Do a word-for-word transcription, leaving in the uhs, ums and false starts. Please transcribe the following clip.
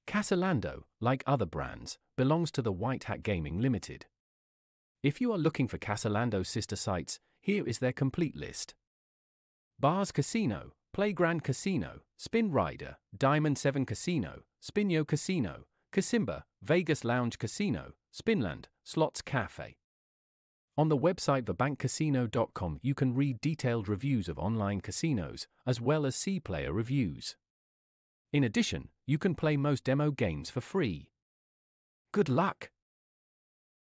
Casilando, like other brands, belongs to the White Hat Gaming Limited. If you are looking for Casilando's sister sites, here is their complete list. Bars Casino, Playground Casino, Spin Rider, Diamond seven Casino, Spinio Casino, Casimba, Vegas Lounge Casino, Spinland, Slots Cafe. On the website the bank casino dot com you can read detailed reviews of online casinos, as well as see player reviews. In addition, you can play most demo games for free. Good luck!